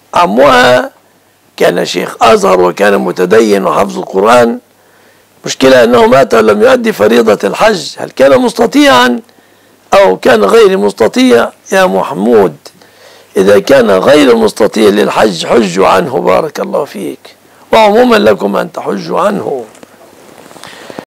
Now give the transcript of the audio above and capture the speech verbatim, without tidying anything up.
عمها كان شيخ أزهر وكان متدين وحفظ القرآن، مشكلة أنه مات ولم يؤدي فريضة الحج. هل كان مستطيعا أو كان غير مستطيع؟ يا محمود إذا كان غير مستطيع للحج حجوا عنه، بارك الله فيك، وعموما لكم أن تحجوا عنه.